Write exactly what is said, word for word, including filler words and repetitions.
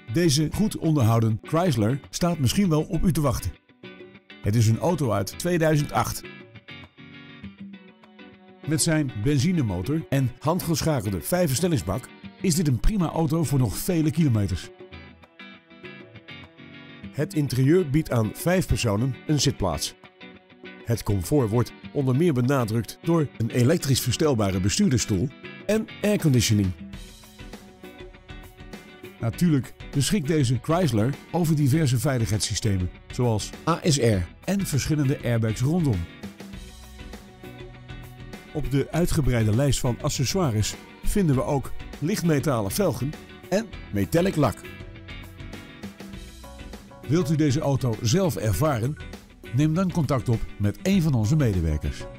Deze goed onderhouden Chrysler staat misschien wel op u te wachten. Het is een auto uit tweeduizend acht. Met zijn benzinemotor en handgeschakelde vijfversnellingsbak is dit een prima auto voor nog vele kilometers. Het interieur biedt aan vijf personen een zitplaats. Het comfort wordt onder meer benadrukt door een elektrisch verstelbare bestuurdersstoel en airconditioning. Natuurlijk beschikt deze Chrysler over diverse veiligheidssystemen, zoals A S R en verschillende airbags rondom. Op de uitgebreide lijst van accessoires vinden we ook lichtmetalen velgen en metallic lak. Wilt u deze auto zelf ervaren? Neem dan contact op met een van onze medewerkers.